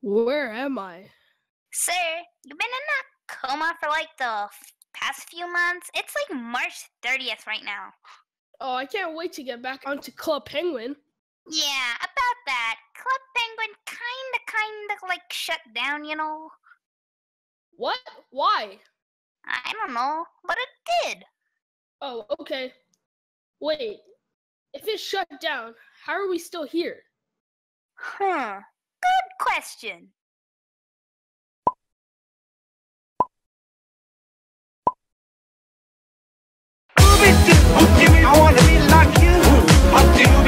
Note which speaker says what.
Speaker 1: Where am I?
Speaker 2: Sir, you've been in that coma for like the past few months. It's like March 30th right now.
Speaker 1: Oh, I can't wait to get back onto Club Penguin.
Speaker 2: Yeah, about that. Club Penguin kinda like shut down, you know?
Speaker 1: What? Why?
Speaker 2: I don't know, but it did.
Speaker 1: Oh, okay. Wait, if it shut down, how are we still here?
Speaker 2: Good question.
Speaker 3: I wanna be like you.